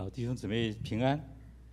好，弟兄姊妹平安。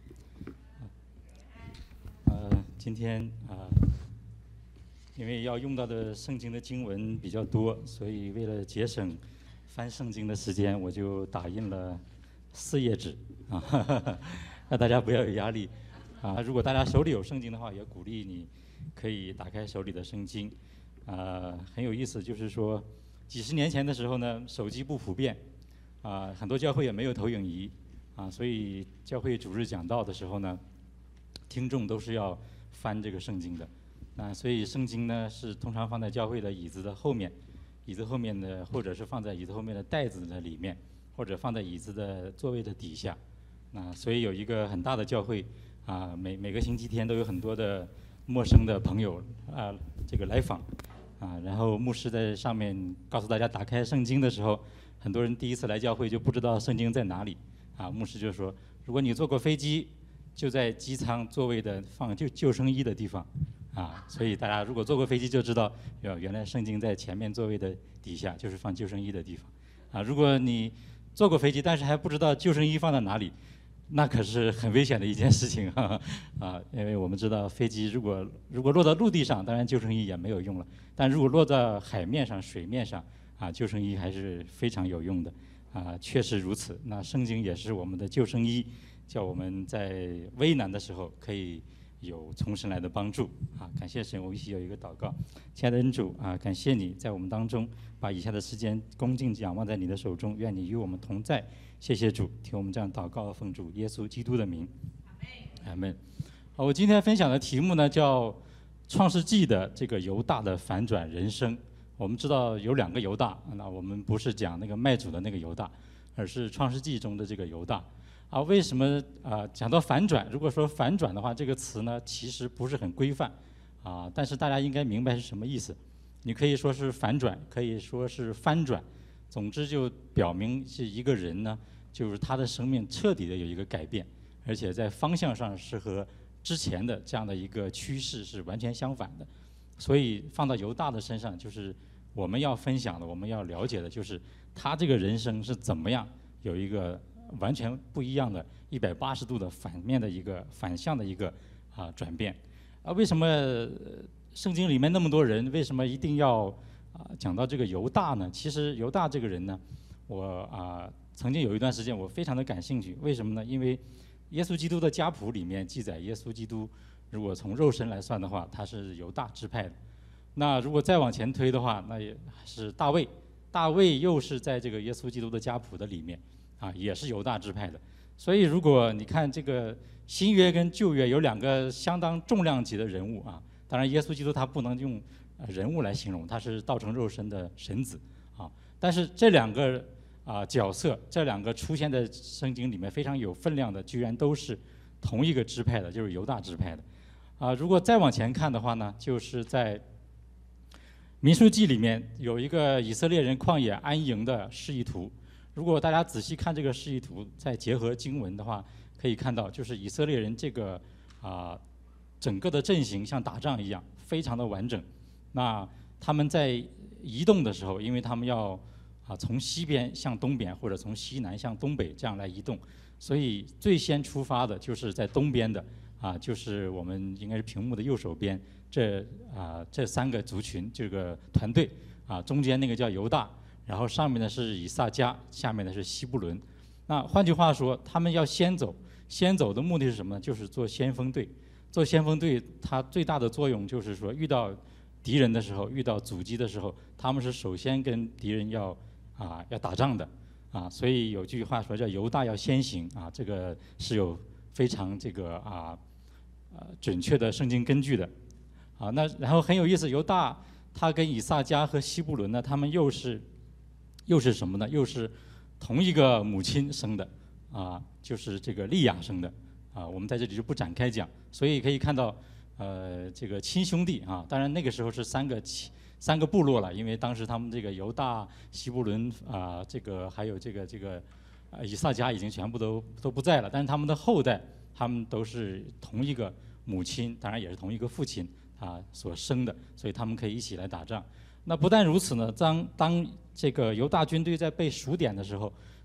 今天因为要用到的圣经的经文比较多，所以为了节省翻圣经的时间，我就打印了4页纸啊，那大家不要有压力啊。如果大家手里有圣经的话，也鼓励你可以打开手里的圣经。很有意思，就是说几十年前的时候呢，手机不普遍很多教会也没有投影仪所以教会主日讲道的时候呢，听众都是要翻这个圣经的所以圣经呢是通常放在教会的椅子的后面，椅子后面的或者是放在椅子后面的袋子的里面，或者放在椅子的座位的底下所以有一个很大的教会每个星期天都有很多的陌生的朋友这个来访然后牧师在上面告诉大家打开圣经的时候，很多人第一次来教会就不知道圣经在哪里牧师就说，如果你坐过飞机，就在机舱座位的放救生衣的地方所以大家如果坐过飞机就知道，原来圣经在前面座位的底下，就是放救生衣的地方如果你坐过飞机，但是还不知道救生衣放在哪里，那可是很危险的一件事情因为我们知道飞机如果落到陆地上，当然救生衣也没有用了，但如果落到海面上、水面上救生衣还是非常有用的确实如此。那圣经也是我们的救生衣，叫我们在危难的时候可以有从神来的帮助感谢神。我们一起有一个祷告。亲爱的恩主感谢你在我们当中把以下的时间恭敬仰望在你的手中，愿你与我们同在。谢谢主，听我们这样祷告，奉主耶稣基督的名，阿们。好，我今天分享的题目呢叫创世纪的这个犹大的反转人生。我们知道有2个犹大，那我们不是讲那个卖主的那个犹大，而是创世纪中的这个犹大为什么讲到反转？如果说反转的话，这个词呢其实不是很规范但是大家应该明白是什么意思。你可以说是反转，可以说是翻转，总之就表明是一个人呢，就是他的生命彻底的有一个改变，而且在方向上是和之前的这样的一个趋势是完全相反的。所以放到犹大的身上，就是我们要分享的，我们要了解的，就是他这个人生是怎么样有一个完全不一样的180度的反向的一个转变为什么圣经里面那么多人，为什么一定要讲到这个犹大呢？其实犹大这个人呢，我曾经有一段时间我非常的感兴趣。为什么呢？因为耶稣基督的家谱里面记载，耶稣基督如果从肉身来算的话，他是犹大支派的。那如果再往前推的话，那也是大卫，大卫又是在这个耶稣基督的家谱的里面也是犹大支派的。所以如果你看这个新约跟旧约有2个相当重量级的人物当然耶稣基督他不能用人物来形容，他是道成肉身的神子但是这2个角色，这2个出现在圣经里面非常有分量的，居然都是同一个支派的，就是犹大支派的如果再往前看的话呢，就是在民数记里面有一个以色列人旷野安营的示意图。如果大家仔细看这个示意图，再结合经文的话，可以看到就是以色列人这个整个的阵型像打仗一样，非常的完整。那他们在移动的时候，因为他们要从西边向东边，或者从西南向东北这样来移动，所以最先出发的就是在东边的就是我们应该是屏幕的右手边这3个族群，这个团队中间那个叫犹大，然后上面的是以撒迦，下面的是西布伦。那换句话说，他们要先走的目的是什么呢？就是做先锋队。做先锋队它最大的作用就是说，遇到敌人的时候，遇到阻击的时候，他们是首先跟敌人要打仗的所以有句话说叫犹大要先行这个是有非常这个准确的圣经根据的那然后很有意思，犹大他跟以撒迦和西布伦呢，他们又是什么呢？又是同一个母亲生的就是这个利亚生的我们在这里就不展开讲。所以可以看到这个亲兄弟当然那个时候是3个部落了，因为当时他们这个犹大、西布伦这个还有这个以撒迦已经全部都不在了，但是他们的后代他们都是同一个母亲，当然也是同一个父亲所生的，所以他们可以一起来打仗。那不但如此呢，当这个犹大军队在被数点的时候，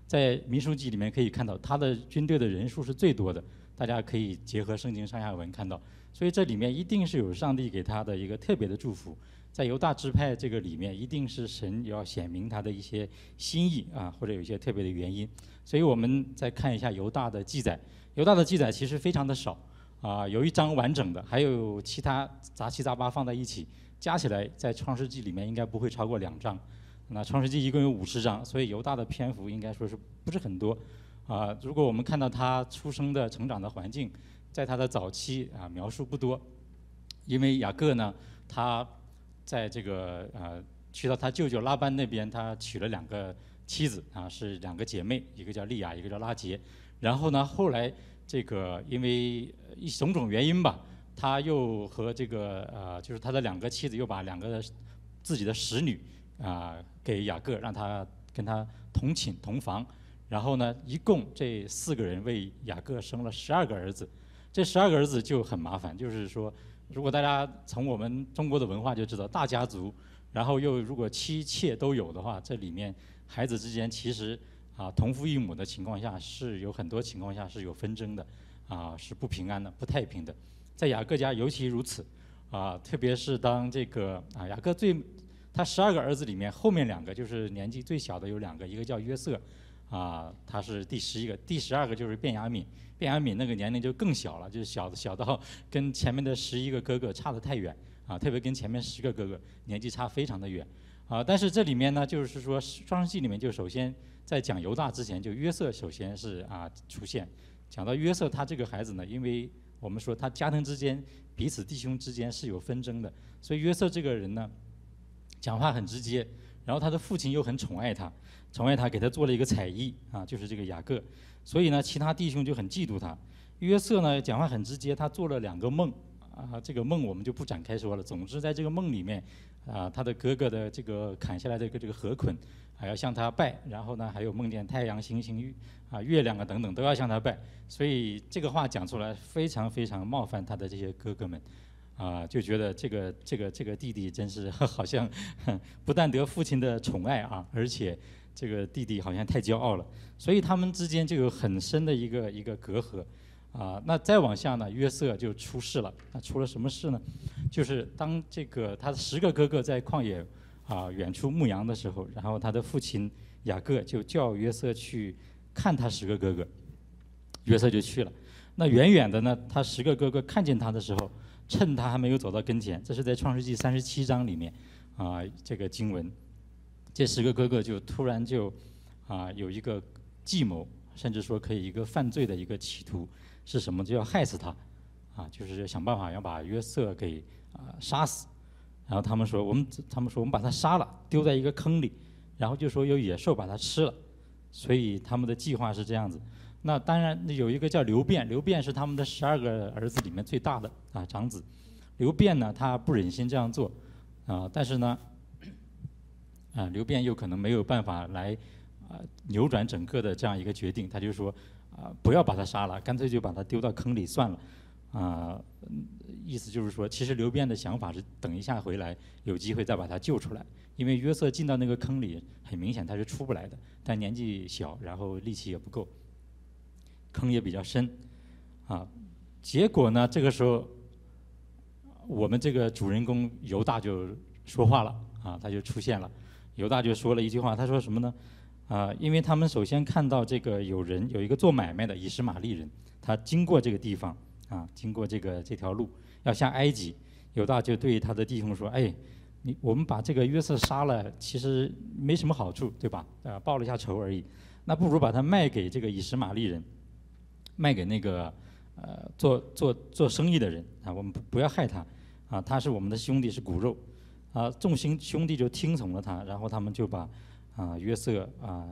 在民数记里面可以看到，他的军队的人数是最多的。大家可以结合圣经上下文看到，所以这里面一定是有上帝给他的一个特别的祝福。在犹大支派这个里面，一定是神要显明他的一些心意啊，或者有一些特别的原因。所以我们再看一下犹大的记载，犹大的记载其实非常的少啊，有一章完整的，还有其他杂七杂八放在一起，加起来在创世纪里面应该不会超过2章。那创世纪一共有50章，所以犹大的篇幅应该说是不是很多。如果我们看到他出生的、成长的环境，在他的早期描述不多，因为雅各呢，他在这个去到他舅舅拉班那边，他娶了2个妻子是2个姐妹，一个叫利亚，一个叫拉结。然后呢，后来这个因为种种原因吧，他又和这个就是他的2个妻子又把2个自己的使女给雅各，让他跟他同寝同房。然后呢，一共这4个人为雅各生了12个儿子。这12个儿子就很麻烦，就是说，如果大家从我们中国的文化就知道，大家族，然后又如果妻妾都有的话，这里面孩子之间其实同父异母的情况下，是有很多情况下是有纷争的，是不平安的、不太平的。在雅各家尤其如此，特别是当这个雅各他12个儿子里面，后面2个就是年纪最小的有2个，一个叫约瑟。他是第11个，第12个就是便雅悯。便雅悯那个年龄就更小了，就是小到跟前面的11个哥哥差得太远特别跟前面10个哥哥年纪差非常的远但是这里面呢，就是说创世纪里面就首先在讲犹大之前，就约瑟首先是出现。讲到约瑟他这个孩子呢，因为我们说他家庭之间彼此弟兄之间是有纷争的，所以约瑟这个人呢，讲话很直接，然后他的父亲又很宠爱他，给他做了一个彩衣就是这个雅各，所以呢，其他弟兄就很嫉妒他。约瑟呢，讲话很直接，他做了2个梦这个梦我们就不展开说了。总之，在这个梦里面他的哥哥的这个砍下来的这个河捆还要向他拜，然后呢，还有梦见太阳、星星、月亮等等都要向他拜，所以这个话讲出来非常非常冒犯他的这些哥哥们。就觉得这个弟弟真是好像不但得父亲的宠爱而且这个弟弟好像太骄傲了，所以他们之间就有很深的一个隔阂那再往下呢，约瑟就出事了。那出了什么事呢？就是当这个他的10个哥哥在旷野远处牧羊的时候，然后他的父亲雅各就叫约瑟去看他10个哥哥，约瑟就去了。那远远的呢，他10个哥哥看见他的时候，趁他还没有走到跟前，这是在创世纪37章里面这个经文，这10个哥哥就突然就有一个计谋，甚至说可以一个犯罪的一个企图，是什么？就要害死他就是想办法要把约瑟给杀死。然后他们说我们把他杀了，丢在一个坑里，然后就说有野兽把他吃了，所以他们的计划是这样子。那当然有一个叫流辩，流辩是他们的12个儿子里面最大的长子。流辩呢，他不忍心这样做但是呢流辩又可能没有办法来扭转整个的这样一个决定，他就说不要把他杀了，干脆就把他丢到坑里算了意思就是说，其实流辩的想法是等一下回来有机会再把他救出来，因为约瑟进到那个坑里，很明显他是出不来的，但年纪小，然后力气也不够，坑也比较深结果呢，这个时候我们这个主人公犹大就说话了他就出现了。犹大就说了一句话，他说什么呢？因为他们首先看到这个有一个做买卖的以实玛利人，他经过这个地方经过这条路要下埃及，犹大就对他的弟兄说：“哎，我们把这个约瑟杀了，其实没什么好处，对吧？报了一下仇而已。那不如把他卖给这个以实玛利人，卖给那个做生意的人我们不要害他他是我们的兄弟，是骨肉众兄弟就听从了他，然后他们就把约瑟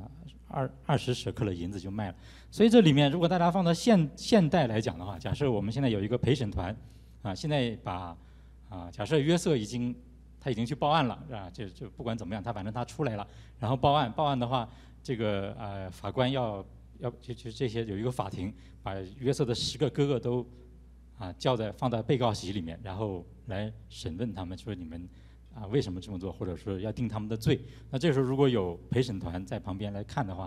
20舍克勒银子就卖了。所以这里面如果大家放到现代来讲的话，假设我们现在有一个陪审团现在把假设约瑟他已经去报案了就不管怎么样，反正他出来了，然后报案的话，这个法官要就这些有一个法庭，把约瑟的10个哥哥都放在被告席里面，然后来审问他们，说你们为什么这么做，或者说要定他们的罪。那这时候如果有陪审团在旁边来看的话，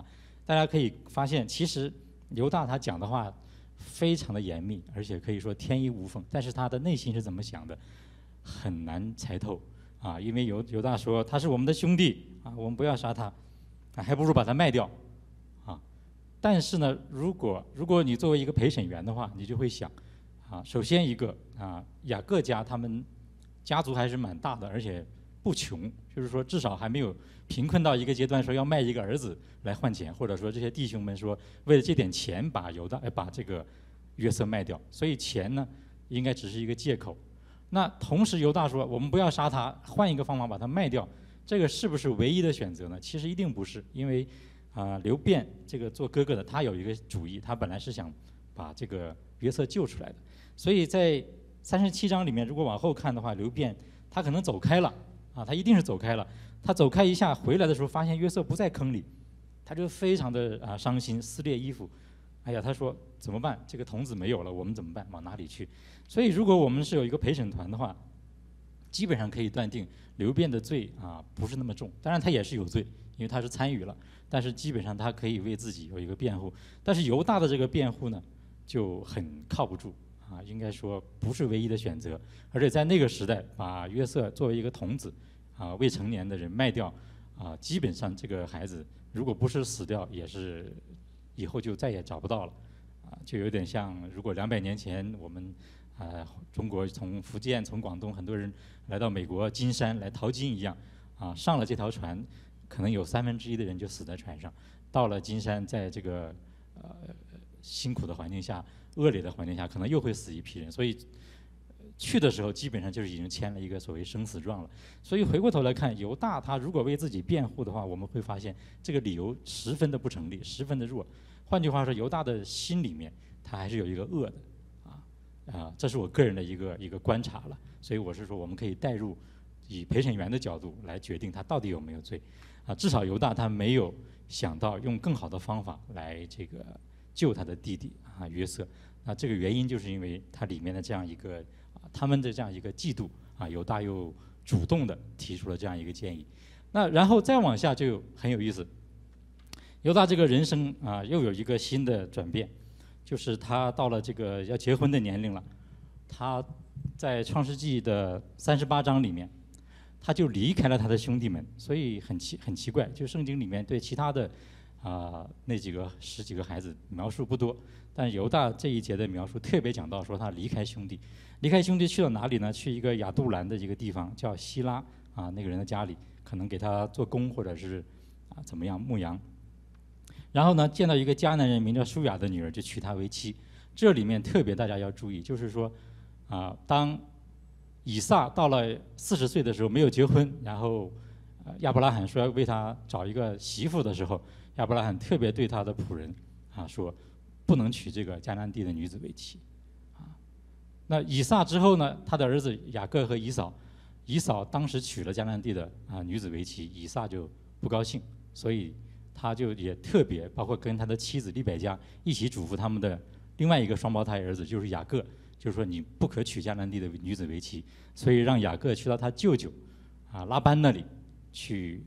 大家可以发现，其实犹大他讲的话非常的严密，而且可以说天衣无缝，但是他的内心是怎么想的，很难猜透啊。因为犹大说他是我们的兄弟啊，我们不要杀他，还不如把他卖掉啊。但是呢，如果你作为一个陪审员的话，你就会想啊，首先一个啊，雅各家他们家族还是蛮大的，而且不穷，就是说至少还没有贫困到一个阶段，说要卖一个儿子来换钱，或者说这些弟兄们说为了这点钱把这个约瑟卖掉，所以钱呢应该只是一个借口。那同时犹大说我们不要杀他，换一个方法把他卖掉，这个是不是唯一的选择呢？其实一定不是，因为刘辩这个做哥哥的他有一个主意，他本来是想把这个约瑟救出来的，所以在37章里面，如果往后看的话，刘辩他可能走开了啊，他一定是走开了。他走开一下回来的时候，发现约瑟不在坑里，他就非常的伤心，撕裂衣服。哎呀，他说怎么办？这个童子没有了，我们怎么办？往哪里去？所以如果我们是有一个陪审团的话，基本上可以断定刘辩的罪不是那么重，当然他也是有罪，因为他是参与了，但是基本上他可以为自己有一个辩护。但是犹大的这个辩护呢，就很靠不住啊，应该说不是唯一的选择。而且在那个时代，把约瑟作为一个童子未成年的人卖掉基本上这个孩子如果不是死掉，也是以后就再也找不到了就有点像如果200年前我们中国从福建从广东很多人来到美国金山来淘金一样上了这条船，可能有1/3的人就死在船上，到了金山，在这个辛苦的环境下、恶劣的环境下，可能又会死一批人，所以去的时候基本上就是已经签了一个所谓生死状了。所以回过头来看，犹大他如果为自己辩护的话，我们会发现这个理由十分的不成立，十分的弱。换句话说，犹大的心里面他还是有一个恶的这是我个人的一个观察了。所以我是说，我们可以带入以陪审员的角度来决定他到底有没有罪至少犹大他没有想到用更好的方法来这个救他的弟弟约瑟。那这个原因就是因为他里面的这样一个他们的这样一个嫉妒犹大又主动的提出了这样一个建议。那然后再往下就很有意思，犹大这个人生又有一个新的转变，就是他到了这个要结婚的年龄了。他在创世纪的38章里面，他就离开了他的兄弟们，所以很奇怪，就圣经里面对其他的那10几个孩子描述不多，但犹大这一节的描述特别讲到说他离开兄弟去到哪里呢？去一个亚杜兰的一个地方叫希拉那个人的家里，可能给他做工或者是怎么样牧羊。然后呢，见到一个迦南人名叫舒雅的女儿，就娶她为妻。这里面特别大家要注意，就是说当以撒到了40岁的时候没有结婚，然后亚伯拉罕说要为他找一个媳妇的时候，亚伯拉罕特别对他的仆人说不能娶这个迦南地的女子为妻那以撒之后呢，他的儿子雅各和以扫当时娶了迦南地的女子为妻，以撒就不高兴，所以他就也特别包括跟他的妻子利百加一起嘱咐他们的另外一个双胞胎儿子，就是雅各，就是说你不可娶迦南地的女子为妻，所以让雅各去到他舅舅拉班那里去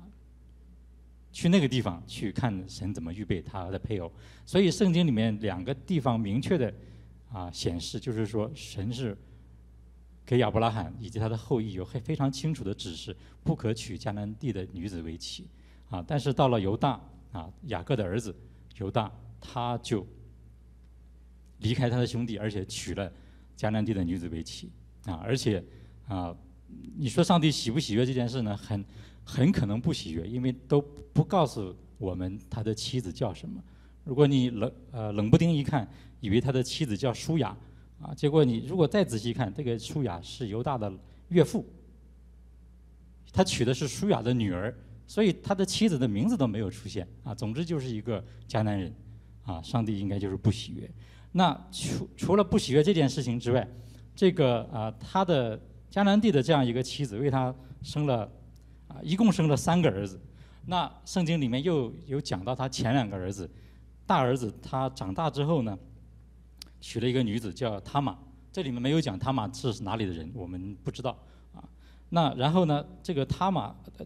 那个地方去看神怎么预备他的配偶。所以圣经里面2个地方明确的显示，就是说神是给亚伯拉罕以及他的后裔有非常清楚的指示，不可娶迦南地的女子为妻但是到了犹大雅各的儿子犹大，他就离开他的兄弟，而且娶了迦南地的女子为妻而且你说上帝喜不喜悦这件事呢？很可能不喜悦，因为都不告诉我们他的妻子叫什么。如果你冷不丁一看，以为他的妻子叫舒雅结果你如果再仔细看，这个舒雅是犹大的岳父，他娶的是舒雅的女儿，所以他的妻子的名字都没有出现总之就是一个迦南人上帝应该就是不喜悦。那除了不喜悦这件事情之外，这个他的迦南地的这样一个妻子为他生了一共生了3个儿子。那圣经里面又有讲到他前2个儿子，大儿子他长大之后呢，娶了一个女子叫他玛，这里面没有讲他玛是哪里的人，我们不知道那然后呢，这个他玛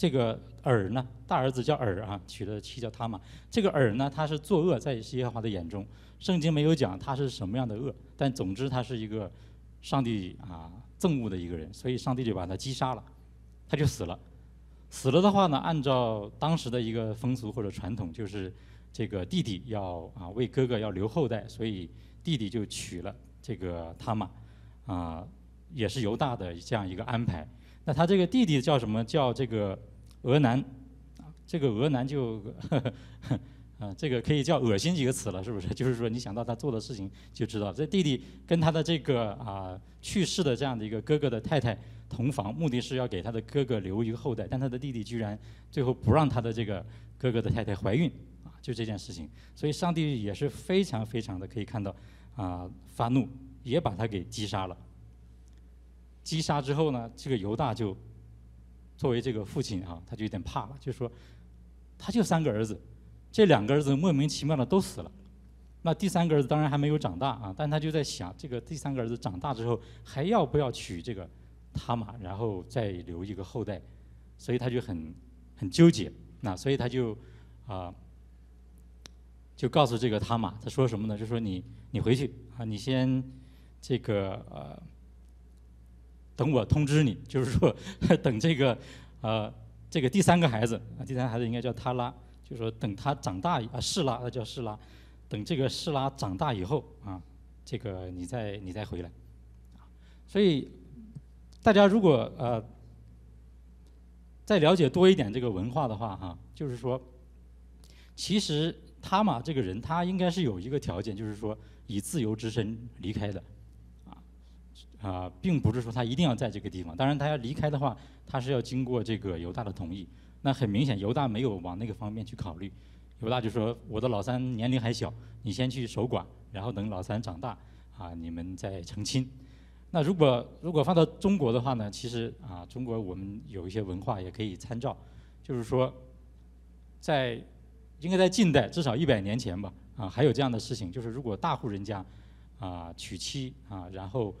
这个尔呢，大儿子叫尔啊，娶的妻叫他玛。这个尔呢，他是作恶，在耶和华的眼中，圣经没有讲他是什么样的恶，但总之他是一个上帝憎恶的一个人，所以上帝就把他击杀了，他就死了。死了的话呢，按照当时的一个风俗或者传统，就是这个弟弟要为哥哥要留后代，所以弟弟就娶了这个他玛，也是犹大的这样一个安排。那他这个弟弟叫什么？叫这个俄南，这个俄南就这个可以叫恶心几个词了，是不是？就是说你想到他做的事情就知道，这弟弟跟他的这个去世的这样的一个哥哥的太太同房，目的是要给他的哥哥留一个后代，但他的弟弟居然最后不让他的这个哥哥的太太怀孕就这件事情，所以上帝也是非常非常的可以看到发怒，也把他给击杀了。击杀之后呢，这个犹大就作为这个父亲他就有点怕了，就说他就3个儿子，这2个儿子莫名其妙的都死了，那第3个儿子当然还没有长大但他就在想，这个第3个儿子长大之后还要不要娶这个他玛，然后再留一个后代，所以他就很纠结。那所以他就就告诉这个他玛，他说什么呢？就说你回去你先这个等我通知你，就是说等这个第3个孩子第3个孩子应该叫他拉，就是说等他长大示拉，他叫示拉，等这个示拉长大以后这个你再回来。所以大家如果再了解多一点这个文化的话就是说其实他玛这个人他应该是有一个条件，就是说以自由之身离开的并不是说他一定要在这个地方，当然他要离开的话，他是要经过这个犹大的同意。那很明显犹大没有往那个方面去考虑，犹大就说我的老三年龄还小，你先去守寡，然后等老三长大你们再成亲。那如果放到中国的话呢，其实中国我们有一些文化也可以参照，就是说应该在近代至少100年前吧还有这样的事情，就是如果大户人家娶妻然后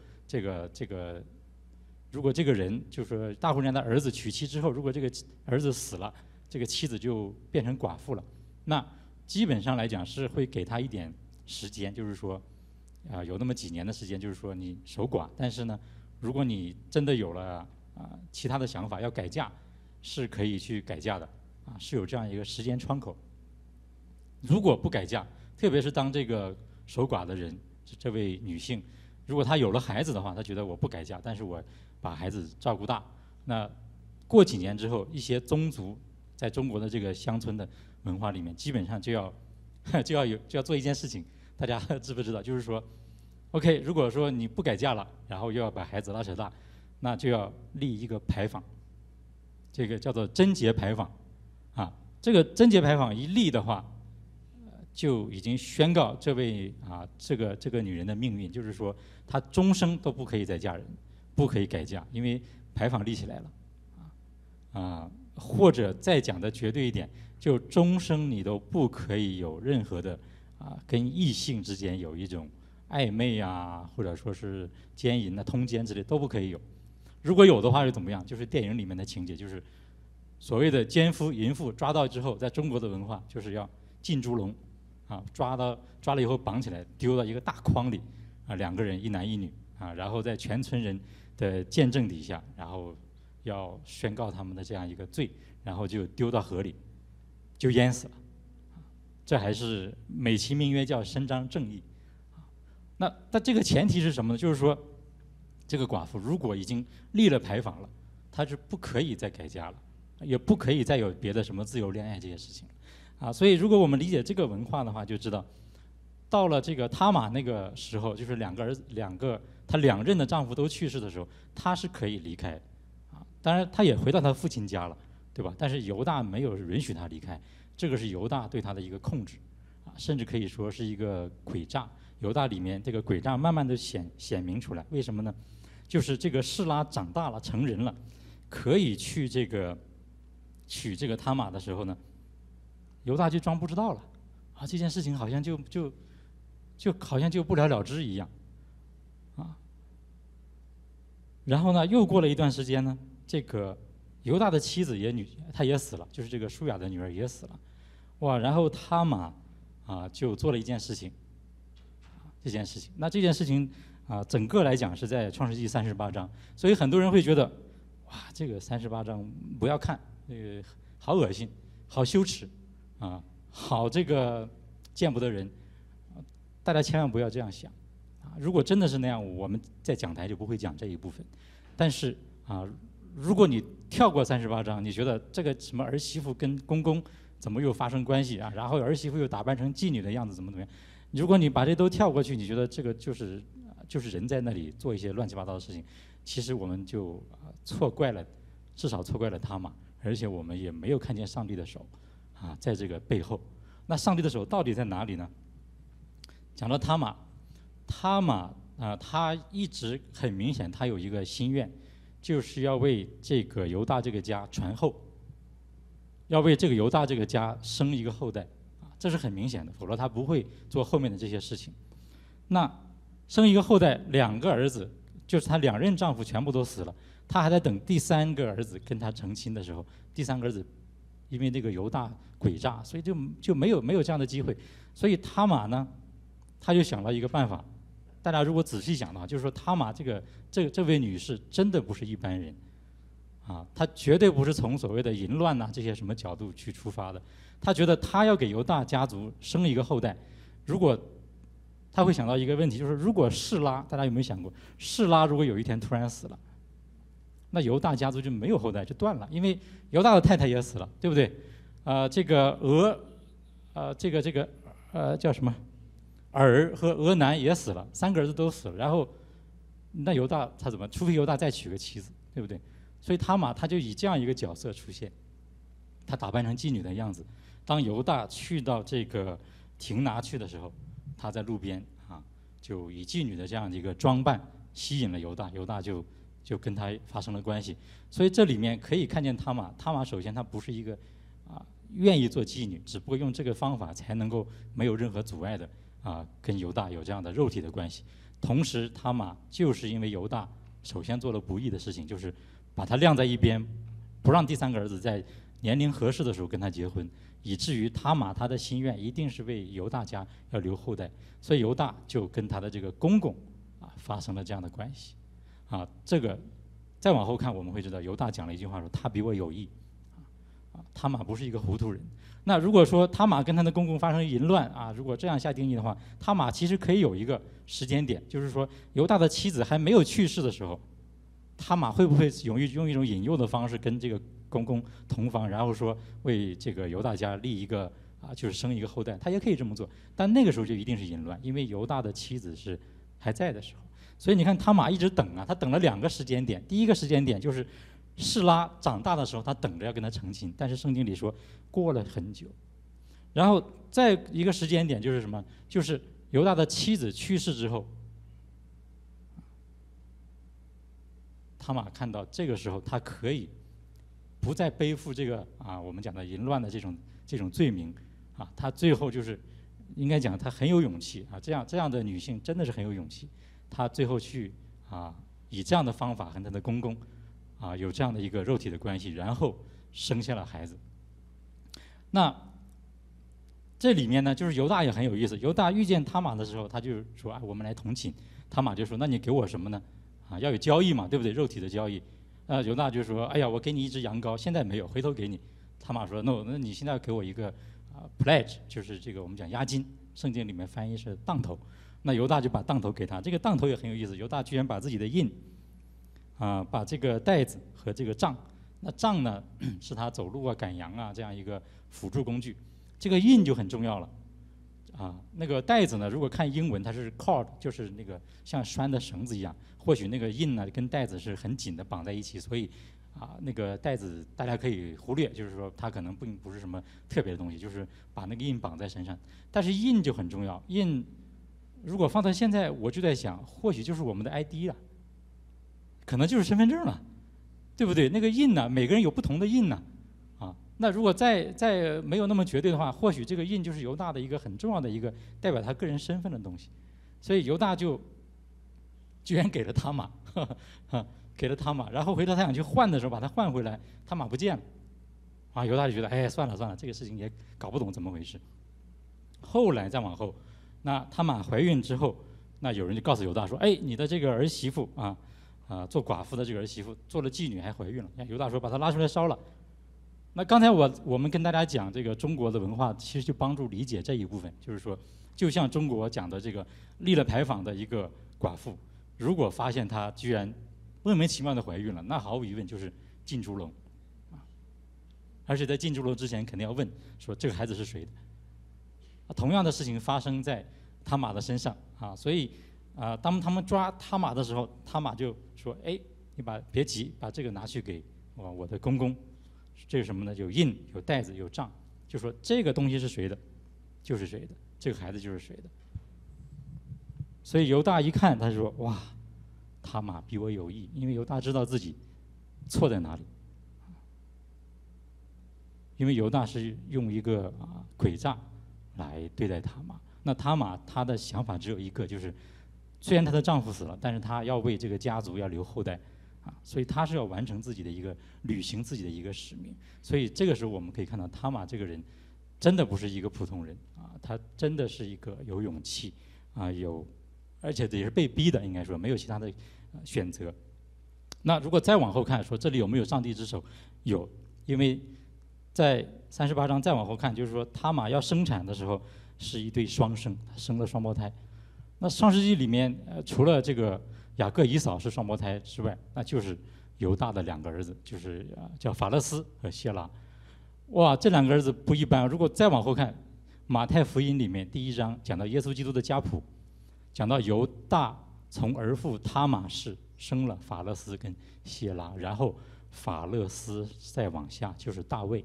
如果这个人就是说大户人家的儿子娶妻之后，如果这个儿子死了，这个妻子就变成寡妇了，那基本上来讲是会给他一点时间，就是说有那么几年的时间，就是说你守寡，但是呢，如果你真的有了其他的想法要改嫁，是可以去改嫁的是有这样一个时间窗口。如果不改嫁，特别是当这个守寡的人这位女性，如果她有了孩子的话，她觉得我不改嫁，但是我把孩子照顾大，那过几年之后，一些宗族在中国的这个乡村的文化里面，基本上就要做一件事情，大家知不知道？就是说 ，OK， 如果说你不改嫁了，然后又要把孩子拉扯大，那就要立一个牌坊，这个叫做贞节牌坊这个贞节牌坊一立的话，就已经宣告这位这个女人的命运，就是说她终生都不可以再嫁人，不可以改嫁，因为牌坊立起来了或者再讲的绝对一点，就终生你都不可以有任何的跟异性之间有一种暧昧或者说是奸淫通奸之类都不可以有。如果有的话是怎么样？就是电影里面的情节，就是所谓的奸夫淫妇抓到之后，在中国的文化就是要进猪笼抓了以后绑起来丢到一个大筐里2个人一男一女然后在全村人的见证底下，然后要宣告他们的这样一个罪，然后就丢到河里，就淹死了。这还是美其名曰叫伸张正义。那这个前提是什么呢？就是说，这个寡妇如果已经立了牌坊了，她是不可以再改嫁了，也不可以再有别的什么自由恋爱这些事情所以如果我们理解这个文化的话，就知道，到了这个他玛那个时候，就是她2任的丈夫都去世的时候，她是可以离开当然她也回到她父亲家了，对吧？但是犹大没有允许她离开，这个是犹大对她的一个控制甚至可以说是一个诡诈。犹大里面这个诡诈慢慢的显明出来，为什么呢？就是这个示拉长大了成人了，可以去娶这个他玛的时候呢，犹大就装不知道了这件事情好像就好像就不了了之一样然后呢又过了一段时间呢，这个犹大的妻子她也死了，就是这个舒雅的女儿也死了，哇！然后他玛就做了一件事情，这件事情，那这件事情整个来讲是在创世纪38章，所以很多人会觉得，哇，这个38章不要看，好恶心，好羞耻，好这个见不得人，大家千万不要这样想，如果真的是那样，我们在讲台就不会讲这一部分，但是如果你跳过38章，你觉得这个什么儿媳妇跟公公怎么又发生关系啊？然后儿媳妇又打扮成妓女的样子，怎么样？如果你把这都跳过去，你觉得这个就是人在那里做一些乱七八糟的事情，其实我们就错怪了，至少错怪了他玛，而且我们也没有看见上帝的手在这个背后。那上帝的手到底在哪里呢？讲到他玛他一直很明显，他有一个心愿。就是要为这个犹大这个家传后，要为这个犹大这个家生一个后代，这是很明显的，否则他不会做后面的这些事情。那生一个后代，2个儿子，就是她2任丈夫全部都死了，她还在等第3个儿子跟她成亲的时候，第3个儿子因为那个犹大诡诈，所以就没有这样的机会。所以他玛呢，他就想了一个办法。大家如果仔细想的话，就是说他玛这位女士真的不是一般人，她绝对不是从所谓的淫乱这些什么角度去出发的。她觉得她要给犹大家族生一个后代，如果她会想到一个问题，就是如果示拉，大家有没有想过，示拉如果有一天突然死了，那犹大家族就没有后代，就断了，因为犹大的太太也死了，对不对？这个叫什么？尔和俄南也死了，3个儿子都死了，然后那犹大他怎么？除非犹大再娶个妻子，对不对？所以他玛他就以这样一个角色出现，他打扮成妓女的样子。当犹大去到这个亭拿去的时候，他在路边就以妓女的这样的一个装扮吸引了犹大，犹大就跟他发生了关系。所以这里面可以看见他玛首先他不是一个愿意做妓女，只不过用这个方法才能够没有任何阻碍的。跟犹大有这样的肉体的关系，同时他玛就是因为犹大首先做了不义的事情，就是把他晾在一边，不让第3个儿子在年龄合适的时候跟他结婚，以至于他玛他的心愿一定是为犹大家要留后代，所以犹大就跟他的这个公公发生了这样的关系，这个再往后看我们会知道，犹大讲了一句话说他比我有义，他玛不是一个糊涂人。那如果说他玛跟他的公公发生淫乱如果这样下定义的话，他玛其实可以有一个时间点，就是说犹大的妻子还没有去世的时候，他玛会不会用一种引诱的方式跟这个公公同房，然后说为这个犹大家立一个就是生一个后代，他也可以这么做，但那个时候就一定是淫乱，因为犹大的妻子是还在的时候。所以你看他玛一直等他等了2个时间点，第一个时间点就是示拉长大的时候，他等着要跟他成亲，但是圣经里说过了很久。然后再一个时间点就是什么？就是犹大的妻子去世之后，他玛看到这个时候他可以不再背负这个我们讲的淫乱的这种罪名他最后就是应该讲他很有勇气这样的女性真的是很有勇气，她最后去以这样的方法和她的公公有这样的一个肉体的关系，然后生下了孩子。那这里面呢，就是犹大也很有意思。犹大遇见他玛的时候，他就说我们来同寝。他玛就说那你给我什么呢？要有交易嘛，对不对？肉体的交易。犹大就说哎呀，我给你一只羊羔，现在没有，回头给你。他玛说 no， 那你现在给我一个pledge， 就是这个我们讲押金，圣经里面翻译是当头。那犹大就把当头给他，这个当头也很有意思。犹大居然把自己的印把这个袋子和这个杖，那杖呢是他走路赶羊这样一个辅助工具，这个印就很重要了那个袋子呢，如果看英文它是 cord， 就是那个像拴的绳子一样，或许那个印呢跟袋子是很紧的绑在一起，所以那个袋子大家可以忽略，就是说它可能并不是什么特别的东西，就是把那个印绑在身上。但是印就很重要，印如果放到现在，我就在想，或许就是我们的 ID 了。可能就是身份证了，对不对？那个印呢，每个人有不同的印呢，那如果再没有那么绝对的话，或许这个印就是犹大的一个很重要的一个代表他个人身份的东西，所以犹大就居然给了他玛， 给了他玛，然后回头他想去换的时候把他换回来，他玛不见了，啊，犹大就觉得哎算了算了，这个事情也搞不懂怎么回事。后来再往后，那他玛怀孕之后，那有人就告诉犹大说，哎，你的这个儿媳妇做寡妇的这个儿媳妇做了妓女还怀孕了，犹大说把她拉出来烧了。那刚才我们跟大家讲这个中国的文化，其实就帮助理解这一部分，就是说，就像中国讲的这个立了牌坊的一个寡妇，如果发现她居然莫名其妙的怀孕了，那毫无疑问就是进猪笼，而且在进猪笼之前肯定要问说这个孩子是谁的。同样的事情发生在他玛的身上啊，所以当他们抓他玛的时候，他玛就说：“哎，你别急，把这个拿去给我的公公。这是什么呢？有印、有袋子、有杖，就说这个东西是谁的，就是谁的，这个孩子就是谁的。”所以犹大一看，他就说：“哇，他玛比我有意，因为犹大知道自己错在哪里。因为犹大是用一个诡诈来对待他玛。那他玛她的想法只有一个，就是虽然她的丈夫死了，但是她要为这个家族要留后代所以她是要完成自己的履行自己的一个使命。所以这个时候我们可以看到，他玛这个人真的不是一个普通人他真的是一个有勇气而且也是被逼的，应该说没有其他的选择。那如果再往后看，说这里有没有上帝之手？有，因为在38章再往后看，就是说他玛要生产的时候是一对双生，生了双胞胎。那创世纪里面除了这个雅各以扫是双胞胎之外，那就是犹大的2个儿子，就是叫法勒斯和谢拉。哇，这2个儿子不一般。如果再往后看，马太福音里面第1章讲到耶稣基督的家谱，讲到犹大从儿妇他玛氏生了法勒斯跟谢拉，然后法勒斯再往下就是大卫。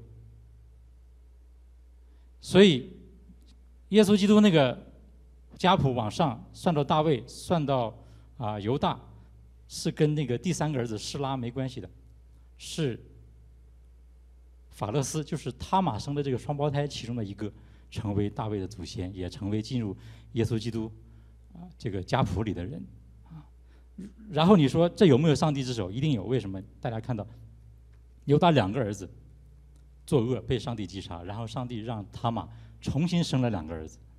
所以耶稣基督那个家谱往上算到大卫，算到犹大，是跟那个第3个儿子示拉没关系的，是法勒斯，就是他玛生的这个双胞胎其中的一个，成为大卫的祖先，也成为进入耶稣基督这个家谱里的人然后你说这有没有上帝之手？一定有。为什么？大家看到犹大2个儿子作恶被上帝击杀，然后上帝让他玛重新生了2个儿子，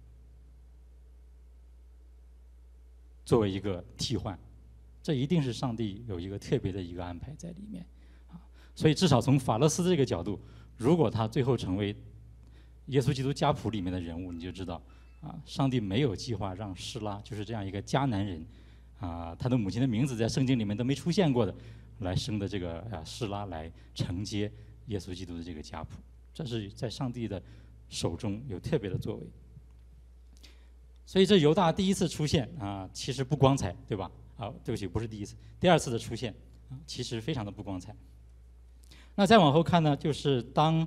作为一个替换，这一定是上帝有一个特别的一个安排在里面所以至少从法勒斯这个角度，如果他最后成为耶稣基督家谱里面的人物，你就知道上帝没有计划让示拉，就是这样一个迦南人他的母亲的名字在圣经里面都没出现过的，来生的这个示拉来承接耶稣基督的这个家谱，这是在上帝的手中有特别的作为。所以这犹大第一次出现其实不光彩，对吧？对不起，不是第一次，第2次的出现其实非常的不光彩。那再往后看呢，就是当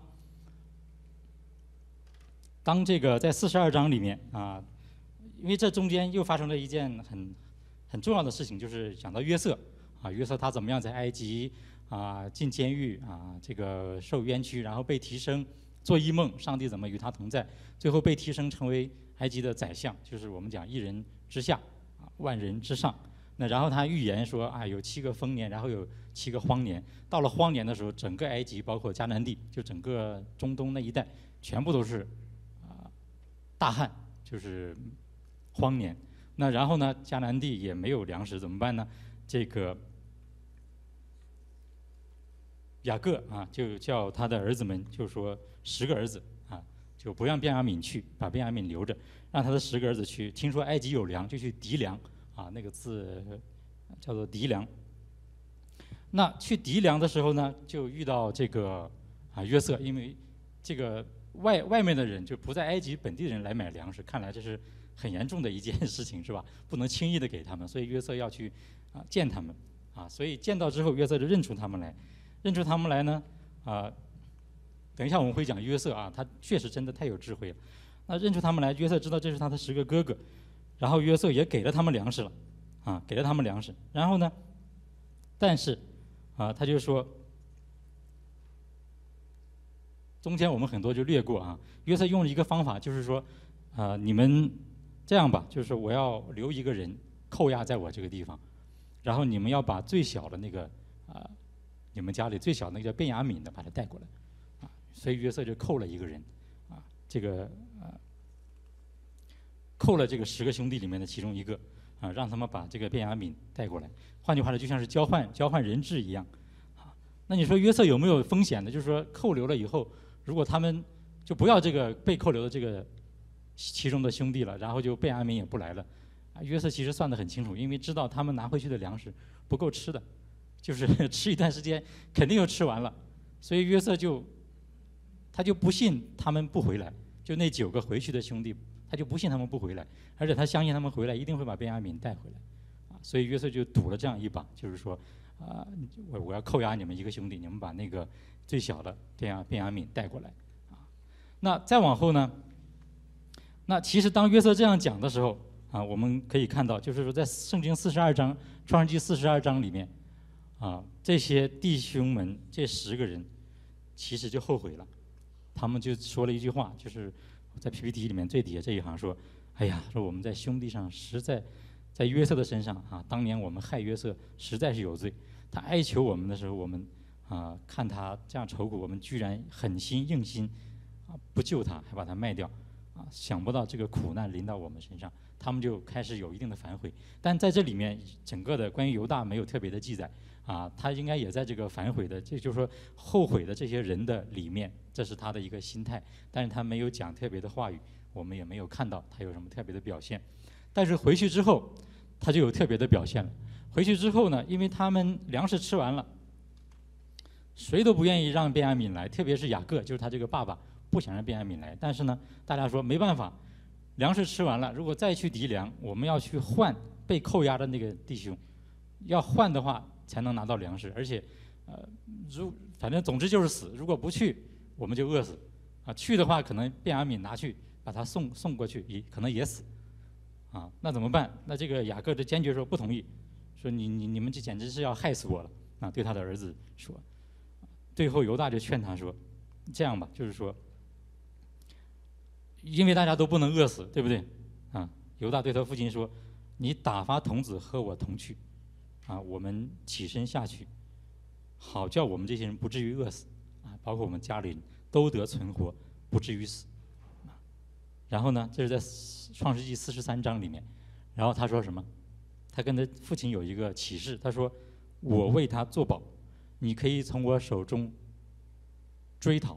这个在42章里面因为这中间又发生了一件很重要的事情，就是讲到约瑟约瑟他怎么样在埃及进监狱这个受冤屈，然后被提升，做异梦，上帝怎么与他同在，最后被提升成为埃及的宰相，就是我们讲一人之下万人之上。那然后他预言说有7个丰年，然后有7个荒年，到了荒年的时候，整个埃及包括迦南地，就整个中东那一带全部都是大旱，就是荒年。那然后呢，迦南地也没有粮食，怎么办呢？这个雅各就叫他的儿子们，就说10个儿子就不让便雅悯去，把便雅悯留着，让他的10个儿子去。听说埃及有粮，就去籴粮那个字叫做籴粮。那去籴粮的时候呢，就遇到这个约瑟，因为这个外面的人就不在埃及本地人来买粮食，看来这是很严重的一件事情，是吧？不能轻易的给他们，所以约瑟要去见他们所以见到之后，约瑟就认出他们来呢等一下我们会讲约瑟他确实真的太有智慧了。那认出他们来，约瑟知道这是他的10个哥哥，然后约瑟也给了他们粮食了给了他们粮食。然后呢，但是他就说，中间我们很多就略过约瑟用了一个方法，就是说你们这样吧，就是我要留一个人扣押在我这个地方， 然后你们要把最小的那个你们家里最小的那个叫便雅悯的把他带过来，所以约瑟就扣了一个人，扣了这个10个兄弟里面的其中一个，让他们把这个便雅悯带过来。换句话说，就像是交换人质一样，那你说约瑟有没有风险呢？就是说扣留了以后，如果他们就不要这个被扣留的这个其中的兄弟了，然后就便雅悯也不来了，约瑟其实算得很清楚，因为知道他们拿回去的粮食不够吃的，就是吃一段时间肯定又吃完了，所以约瑟他就不信他们不回来，就那9个回去的兄弟，他就不信他们不回来，而且他相信他们回来一定会把便雅悯带回来，所以约瑟就赌了这样一把，就是说，我要扣押你们1个兄弟，你们把那个最小的便雅悯带过来，那再往后呢？那其实当约瑟这样讲的时候，我们可以看到，就是说在圣经42章，创世纪42章里面，这些弟兄们这10个人，其实就后悔了，他们就说了一句话，就是在 PPT 里面最底下这一行说：“哎呀，说我们在兄弟上实在，在约瑟的身上当年我们害约瑟实在是有罪。他哀求我们的时候，我们看他这样愁苦，我们居然狠心硬心不救他，还把他卖掉。”想不到这个苦难临到我们身上，他们就开始有一定的反悔。但在这里面，整个的关于犹大没有特别的记载，他应该也在这个反悔的，这就是说后悔的这些人的里面，这是他的一个心态。但是他没有讲特别的话语，我们也没有看到他有什么特别的表现。但是回去之后，他就有特别的表现了。回去之后呢，因为他们粮食吃完了，谁都不愿意让便雅悯来，特别是雅各，就是他这个爸爸。不想让便雅悯来，但是呢，大家说没办法，粮食吃完了，如果再去籴粮，我们要去换被扣押的那个弟兄，要换的话才能拿到粮食，而且，反正总之就是死，如果不去，我们就饿死，去的话可能便雅悯拿去把他送过去，可能也死，那怎么办？那这个雅各就坚决说不同意，说你们这简直是要害死我了，对他的儿子说，最后犹大就劝他说，这样吧，就是说。因为大家都不能饿死，对不对？犹大对他父亲说：“你打发童子和我同去，我们起身下去，好叫我们这些人不至于饿死，包括我们家里人都得存活，不至于死。”然后呢，这是在创世纪43章里面。然后他说什么？他跟他父亲有一个启示，他说：“我为他作保，你可以从我手中追讨。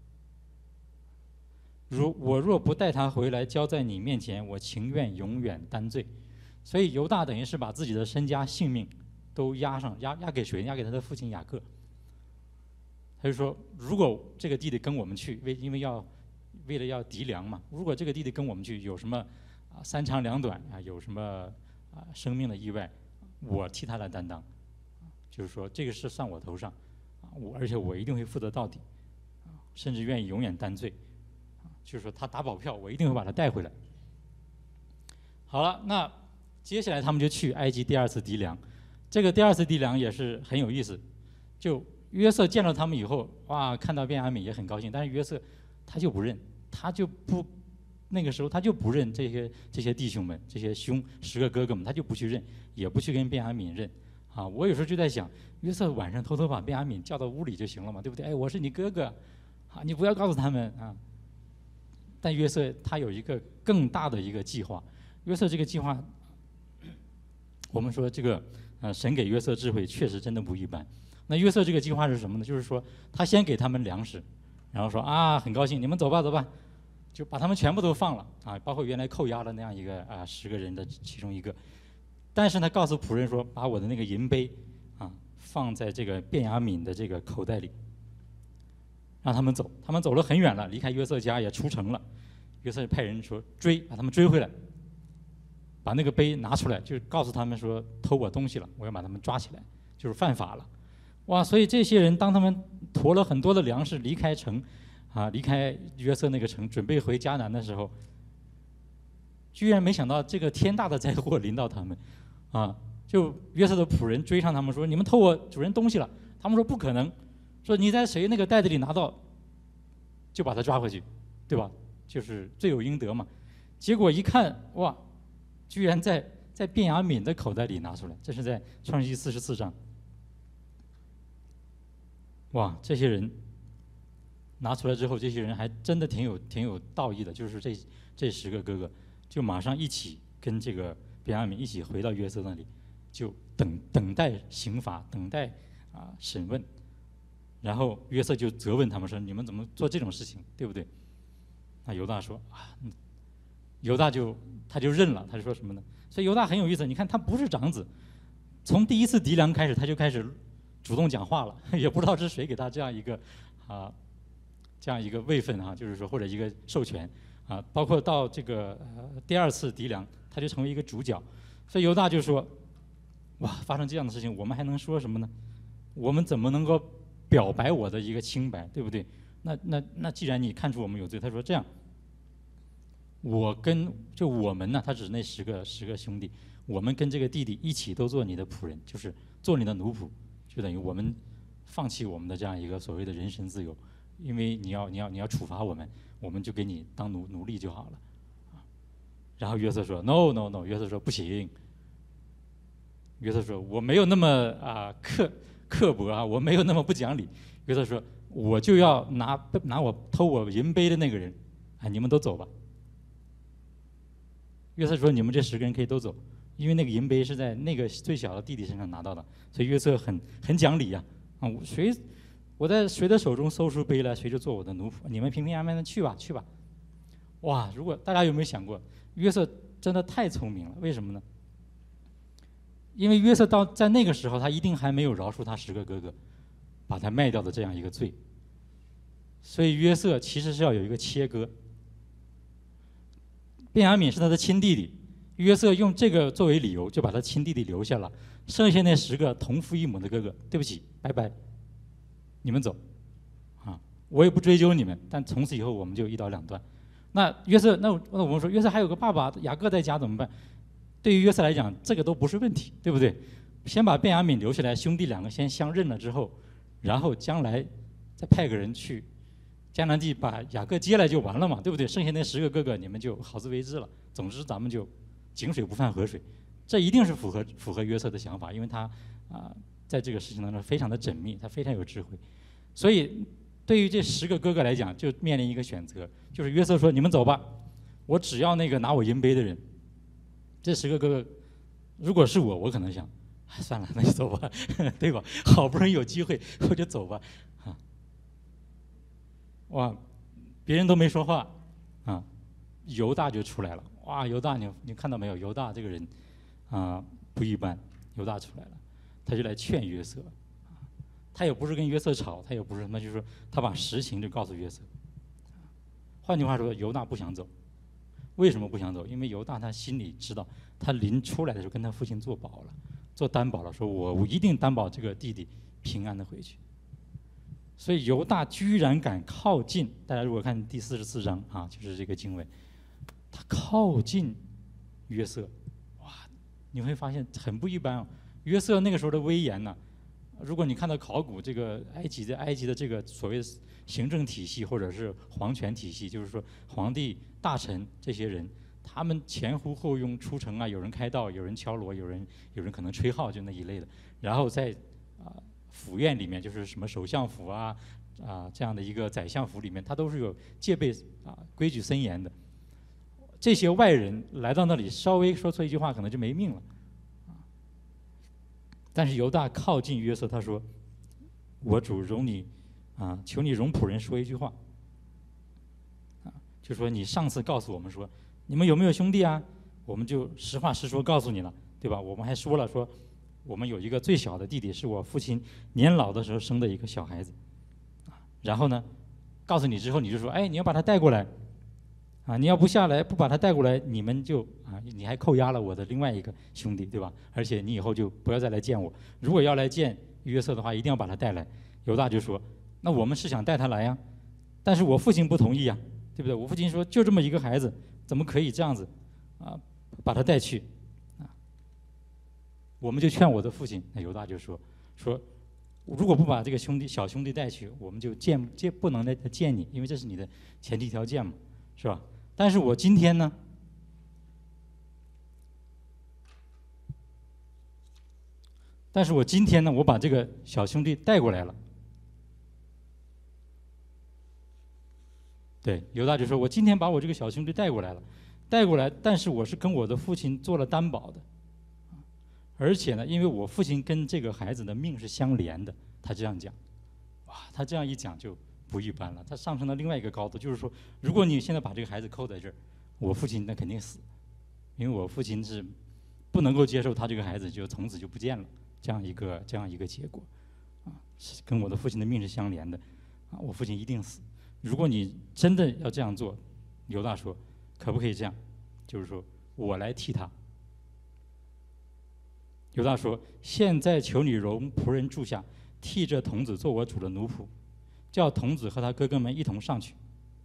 我若不带他回来交在你面前，我情愿永远担罪。”所以犹大等于是把自己的身家性命都押给谁？押给他的父亲雅各。他就说，如果这个弟弟跟我们去，为了要籴粮嘛，如果这个弟弟跟我们去，有什么3长2短有什么生命的意外，我替他来担当。就是说这个事算我头上，而且我一定会负责到底，甚至愿意永远担罪。就是说他打保票，我一定会把他带回来。好了，那接下来他们就去埃及第2次籴粮。这个第2次籴粮也是很有意思，就约瑟见到他们以后，哇，看到便雅悯也很高兴，但是约瑟他就不认，那个时候他就不认这些弟兄们，这些10个哥哥们，他就不去认，也不去跟便雅悯认。我有时候就在想，约瑟晚上偷偷把便雅悯叫到屋里就行了嘛，对不对？哎，我是你哥哥，你不要告诉他们啊。但约瑟他有一个更大的一个计划，约瑟这个计划，我们说这个神给约瑟智慧确实真的不一般。那约瑟这个计划是什么呢？就是说他先给他们粮食，然后说很高兴，你们走吧走吧，就把他们全部都放了包括原来扣押的那样一个10个人的其中一个。但是呢，告诉仆人说，把我的那个银杯放在这个便雅悯的这个口袋里。让他们走，他们走了很远了，离开约瑟家也出城了。约瑟派人说把他们追回来，把那个杯拿出来，就告诉他们说偷我东西了，我要把他们抓起来，就是犯法了。哇！所以这些人当他们驮了很多的粮食离开城，离开约瑟那个城，准备回迦南的时候，居然没想到这个天大的灾祸临到他们，就约瑟的仆人追上他们说：“你们偷我主人东西了。”他们说：“不可能。”说你在谁那个袋子里拿到，就把他抓回去，对吧？就是罪有应得嘛。结果一看，哇，居然在在便雅悯的口袋里拿出来，这是在创世记44章。哇，这些人拿出来之后，这些人还真的挺有道义的，就是这10个哥哥就马上一起跟这个便雅悯一起回到约瑟那里，就等待刑罚，等待审问。然后约瑟就责问他们说：“你们怎么做这种事情，对不对？”那犹大说：“犹大他就认了，他就说什么呢？所以犹大很有意思，你看他不是长子，从第一次籴粮开始，他就开始主动讲话了，也不知道是谁给他这样一个位分就是说或者一个授权包括到这个第2次籴粮，他就成为一个主角。所以犹大就说：哇，发生这样的事情，我们还能说什么呢？我们怎么能够表白我的一个清白，对不对？那既然你看出我们有罪，他说这样，我们呢，他指那十个兄弟，我们跟这个弟弟一起都做你的仆人，就是做你的奴仆，就等于我们放弃我们的这样一个所谓的人身自由，因为你要处罚我们，我们就给你当奴隶就好了。然后约瑟说 no， 约瑟说不行。约瑟说我没有那么刻薄我没有那么不讲理。约瑟说我就要拿我偷我银杯的那个人，你们都走吧。约瑟说你们这10个人可以都走，因为那个银杯是在那个最小的弟弟身上拿到的，所以约瑟很讲理我在谁的手中搜出杯来，谁就做我的奴仆，你们平平安安的去吧。哇，如果大家有没有想过，约瑟真的太聪明了，为什么呢？因为约瑟在那个时候，他一定还没有饶恕他10个哥哥把他卖掉的这样一个罪，所以约瑟其实是要有一个切割。便雅悯是他的亲弟弟，约瑟用这个作为理由，就把他亲弟弟留下了，剩下那10个同父异母的哥哥，对不起，拜拜，你们走，我也不追究你们，但从此以后我们就一刀两断。那约瑟，那我们说约瑟还有个爸爸雅各在家怎么办？对于约瑟来讲，这个都不是问题，对不对？先把便雅悯留下来，兄弟2个先相认了之后，然后将来再派个人去迦南地把雅各接来就完了嘛，对不对？剩下那10个哥哥你们就好自为之了。总之咱们就井水不犯河水，这一定是符合约瑟的想法，因为他在这个事情当中非常的缜密，他非常有智慧。所以对于这10个哥哥来讲，就面临一个选择，就是约瑟说你们走吧，我只要那个拿我银杯的人。这10个哥哥，如果是我可能想，算了，那就走吧，对吧？好不容易有机会，我就走吧，哇，别人都没说话，犹大就出来了，哇，犹大你看到没有？犹大这个人，不一般，犹大出来了，他就来劝约瑟，他也不是跟约瑟吵，他也不是什么，就是说他把实情就告诉约瑟。换句话说，犹大不想走。为什么不想走？因为犹大他心里知道，他临出来的时候跟他父亲做担保了，说我一定担保这个弟弟平安的回去。所以犹大居然敢靠近，大家如果看第44章就是这个经文，他靠近约瑟，哇，你会发现很不一般约瑟那个时候的威严呢，如果你看到考古这个埃及的这个所谓行政体系或者是皇权体系，就是说皇帝大臣这些人，他们前呼后拥出城有人开道，有人敲锣，有人可能吹号，就那一类的。然后在府院里面，就是什么首相府这样的一个宰相府里面，他都是有戒备规矩森严的。这些外人来到那里，稍微说错一句话，可能就没命了。但是犹大靠近约瑟，他说：“我主容你求你容仆人说一句话。”就说你上次告诉我们说你们有没有兄弟啊？我们就实话实说告诉你了，对吧？我们还说了说我们有一个最小的弟弟，是我父亲年老的时候生的一个小孩子。然后呢，告诉你之后，你就说你要把他带过来你要不下来不把他带过来，你们就你还扣押了我的另外一个兄弟，对吧？而且你以后就不要再来见我。如果要来见约瑟的话，一定要把他带来。犹大就说：“那我们是想带他来呀，但是我父亲不同意呀，对不对？我父亲说就这么一个孩子，怎么可以这样子把他带去我们就劝我的父亲，那犹大就说如果不把这个小兄弟带去，我们就不能来见你，因为这是你的前提条件嘛，是吧？但是我今天呢， 但是我今天呢，我把这个小兄弟带过来了。对，犹大就说：“我今天把我这个小兄弟带过来了，带过来，但是我是跟我的父亲做了担保的，而且呢，因为我父亲跟这个孩子的命是相连的。”他这样讲，哇，他这样一讲就不一般了，他上升到另外一个高度，就是说，如果你现在把这个孩子扣在这儿，我父亲那肯定死，因为我父亲是不能够接受他这个孩子就从此就不见了这样一个结果，啊，是跟我的父亲的命是相连的，啊，我父亲一定死。如果你真的要这样做，犹大说，可不可以这样？就是说我来替他。犹大说：“现在求你容仆人住下，替这童子做我主的奴仆，叫童子和他哥哥们一同上去。”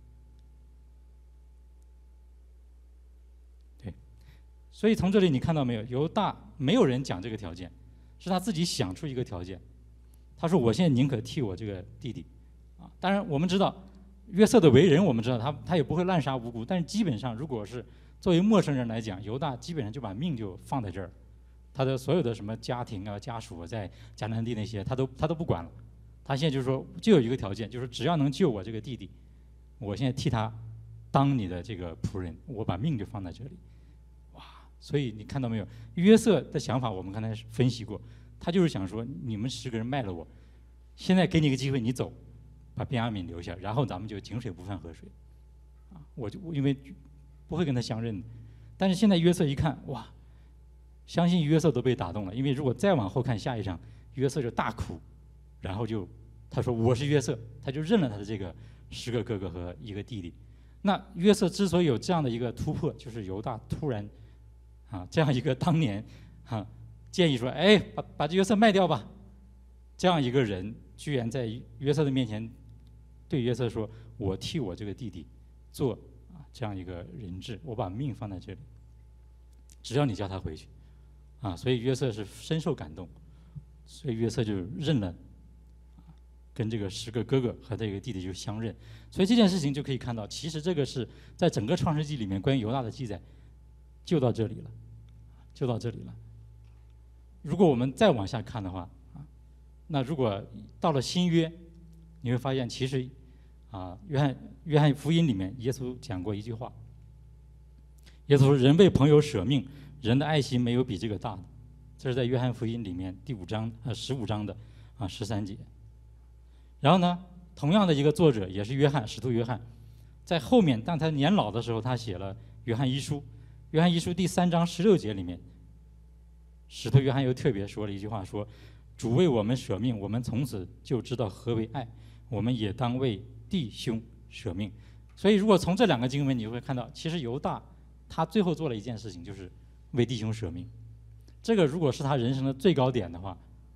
对，所以从这里你看到没有？犹大没有人讲这个条件，是他自己想出一个条件。他说：“我现在宁可替我这个弟弟。”啊，当然我们知道。约瑟的为人，我们知道他也不会滥杀无辜，但是基本上，如果是作为陌生人来讲，犹大基本上就把命就放在这儿，他的所有的什么家庭啊、家属啊，在迦南地那些，他都不管了。他现在就是说，就有一个条件，就是只要能救我这个弟弟，我现在替他当你的这个仆人，我把命就放在这里。哇！所以你看到没有？约瑟的想法我们刚才分析过，他就是想说，你们10个人卖了我，现在给你个机会，你走。把便雅悯留下，然后咱们就井水不犯河水，啊，我因为不会跟他相认的。但是现在约瑟一看，哇，相信约瑟都被打动了，因为如果再往后看下一章，约瑟就大哭，然后他说我是约瑟，他就认了他的这个10个哥哥和1个弟弟。那约瑟之所以有这样的一个突破，就是犹大突然这样一个当年建议说，哎，把这约瑟卖掉吧，这样一个人居然在约瑟的面前。对约瑟说：“我替我这个弟弟做这样一个人质，我把命放在这里，只要你叫他回去，所以约瑟是深受感动，所以约瑟就认了，跟这个10个哥哥和这个弟弟就相认。所以这件事情就可以看到，其实这个是在整个创世纪里面关于犹大的记载，就到这里了，就到这里了。如果我们再往下看的话，那如果到了新约，你会发现其实。”约翰福音里面，耶稣讲过一句话。耶稣说：“人为朋友舍命，人的爱心没有比这个大的。”这是在约翰福音里面第15章的13节。然后呢，同样的一个作者也是约翰，使徒约翰，在后面当他年老的时候，他写了约翰一书。约翰一书第3章16节里面，使徒约翰又特别说了一句话，说：“主为我们舍命，我们从此就知道何为爱，我们也当为弟兄舍命。”所以如果从这2个经文你会看到，其实犹大他最后做了一件事情，就是为弟兄舍命。这个如果是他人生的最高点的话，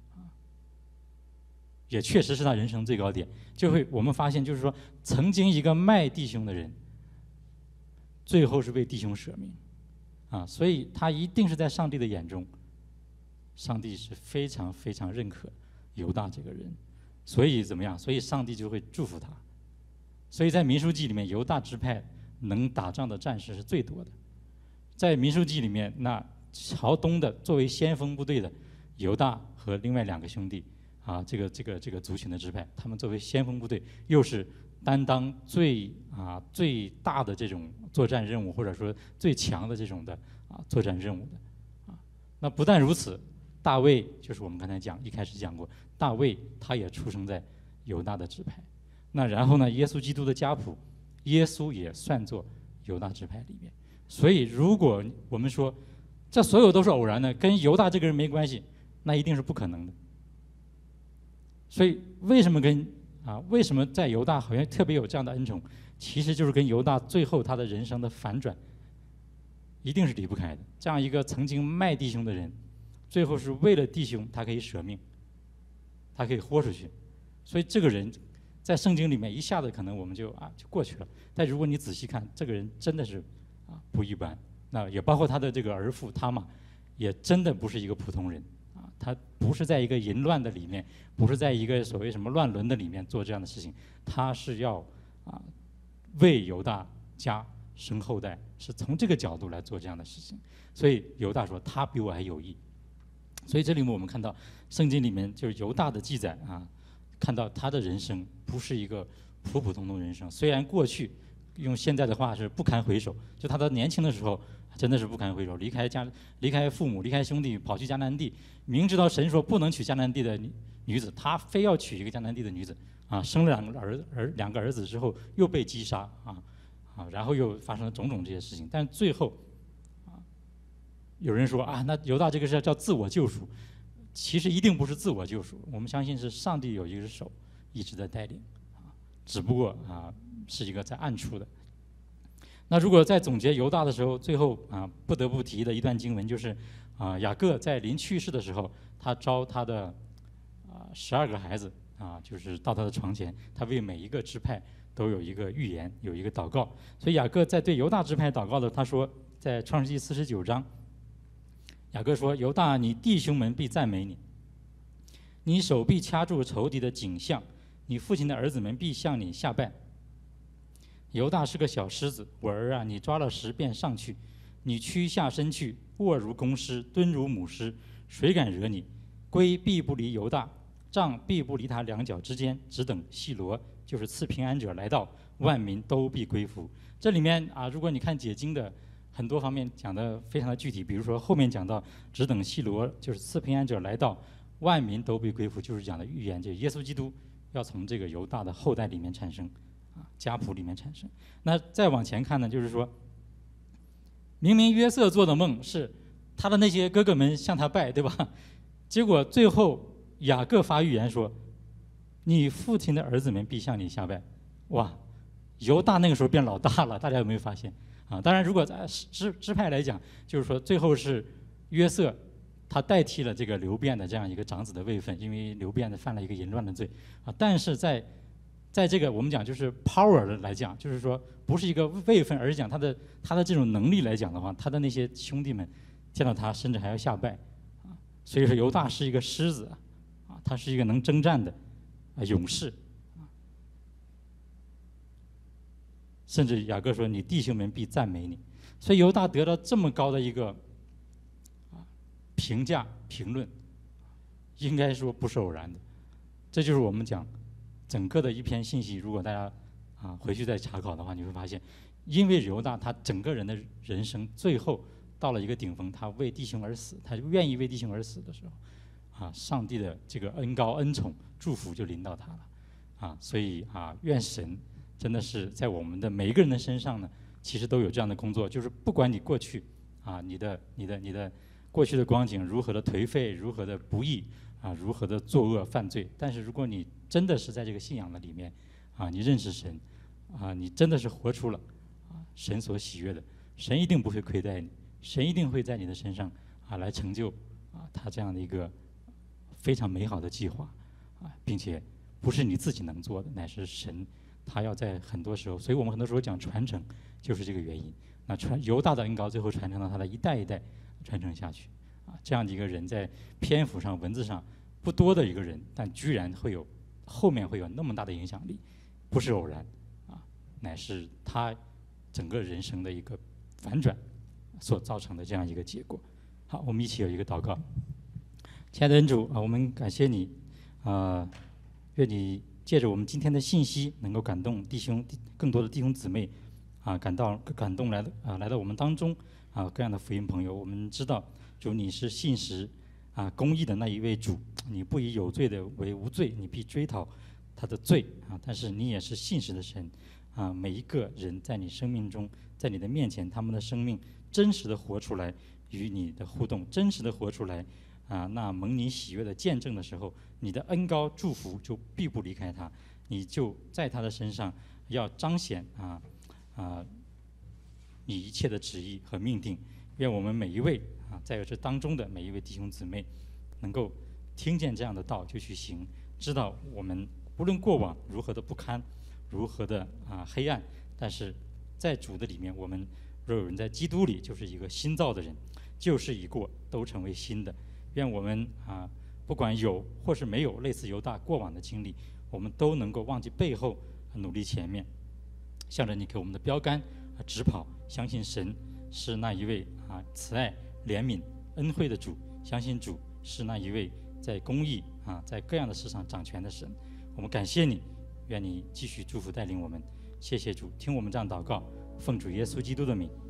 也确实是他人生最高点。就会我们发现，就是说曾经一个卖弟兄的人，最后是为弟兄舍命，所以他一定是在上帝的眼中，上帝是非常非常认可犹大这个人。所以怎么样？所以上帝就会祝福他。所以在民数记里面，犹大支派能打仗的战士是最多的。在民数记里面，那朝东的作为先锋部队的犹大和另外2个兄弟这个族群的支派，他们作为先锋部队，又是担当最大的这种作战任务，或者说最强的这种的作战任务的那不但如此，大卫就是我们刚才一开始讲过，大卫他也出生在犹大的支派。那然后呢，耶稣基督的家谱，耶稣也算作犹大支派里面。所以如果我们说这所有都是偶然的，跟犹大这个人没关系，那一定是不可能的。所以为什么在犹大好像特别有这样的恩宠，其实就是跟犹大最后他的人生的反转一定是离不开的。这样一个曾经卖弟兄的人，最后是为了弟兄，他可以舍命，他可以豁出去。所以这个人在圣经里面一下子可能我们就过去了，但如果你仔细看，这个人真的是不一般。那也包括他的这个儿父他玛，也真的不是一个普通人他不是在一个淫乱的里面，不是在一个所谓什么乱伦的里面做这样的事情，他是要为犹大家生后代，是从这个角度来做这样的事情。所以犹大说他比我还有义， 所以这里面我们看到圣经里面就是犹大的记载啊，看到他的人生不是一个普普通通人生，虽然过去用现在的话是不堪回首，就他的年轻的时候真的是不堪回首，离开父母，离开兄弟，跑去迦南地，明知道神说不能娶迦南地的女子，他非要娶一个迦南地的女子啊，生了两个儿子之后又被击杀然后又发生了种种这些事情，但最后有人说那犹大这个是叫自我救赎，其实一定不是自我救赎，我们相信是上帝有一只手一直在带领只不过是一个在暗处的。那如果在总结犹大的时候，最后不得不提的一段经文就是雅各在临去世的时候，他招他的12个孩子就是到他的床前，他为每一个支派都有一个预言，有一个祷告。所以雅各在对犹大支派祷告的，他说在创世纪49章，雅各说：“犹大，你弟兄们必赞美你，你手必掐住仇敌的颈项，你父亲的儿子们必向你下拜。犹大是个小狮子，我儿啊，你抓了食便上去，你屈下身去，卧如公狮，蹲如母狮，谁敢惹你？龟必不离犹大，杖必不离他两脚之间，只等细罗，就是赐平安者来到，万民都必归服。”这里面如果你看解经的很多方面讲的非常的具体，比如说后面讲到只等细罗，就是赐平安者来到，万民都必归服，就是讲的预言，就是耶稣基督要从这个犹大的后代里面产生家谱里面产生。那再往前看呢，就是说明明约瑟做的梦是他的那些哥哥们向他拜，对吧？结果最后雅各发预言说，你父亲的儿子们必向你下拜。哇，犹大那个时候变老大了，大家有没有发现当然如果在支派来讲，就是说最后是约瑟他代替了这个流便的这样一个长子的位分，因为流便犯了一个淫乱的罪但是在这个我们讲就是 power 的来讲，就是说不是一个位分，而是讲他的这种能力来讲的话，他的那些兄弟们见到他甚至还要下拜所以说犹大是一个狮子他是一个能征战的勇士甚至雅各说你弟兄们必赞美你。所以犹大得到这么高的一个评价评论，应该说不是偶然的。这就是我们讲整个的一篇信息，如果大家回去再查考的话，你会发现因为犹大他整个人的人生最后到了一个顶峰，他为弟兄而死，他就愿意为弟兄而死的时候上帝的这个恩膏恩宠祝福就临到他了所以愿神真的是在我们的每一个人的身上呢，其实都有这样的工作，就是不管你过去你的过去的光景如何的颓废，如何的不义如何的作恶犯罪，但是如果你真的是在这个信仰的里面你认识神你真的是活出了神所喜悦的，神一定不会亏待你，神一定会在你的身上来成就他这样的一个非常美好的计划并且不是你自己能做的，乃是神他要在很多时候，所以我们很多时候讲传承就是这个原因。那犹大的恩膏最后传承到他的一代一代传承下去这样的一个人在篇幅上文字上不多的一个人，但居然后面会有那么大的影响力，不是偶然乃是他整个人生的一个反转所造成的这样一个结果。好，我们一起有一个祷告。亲爱的恩主我们感谢你愿你借着我们今天的信息能够感动更多的弟兄姊妹感动来到我们当中各样的福音朋友。我们知道主你是信实公义的那一位主，你不以有罪的为无罪，你必追讨他的罪但是你也是信实的神每一个人在你生命中，在你的面前，他们的生命真实的活出来，与你的互动真实的活出来那蒙你喜悦的见证的时候，你的恩膏祝福就必不离开他，你就在他的身上要彰显你一切的旨意和命定。愿我们每一位在这当中的每一位弟兄姊妹能够听见这样的道就去行，知道我们无论过往如何的不堪，如何的黑暗，但是在主的里面，我们若有人在基督里，就是一个新造的人，旧事已过，都成为新的。愿我们不管有或是没有类似犹大过往的经历，我们都能够忘记背后，努力前面，向着你给我们的标杆直跑。相信神是那一位慈爱怜悯恩惠的主，相信主是那一位在公义在各样的事上掌权的神。我们感谢你，愿你继续祝福带领我们。谢谢主，听我们这样祷告，奉主耶稣基督的名。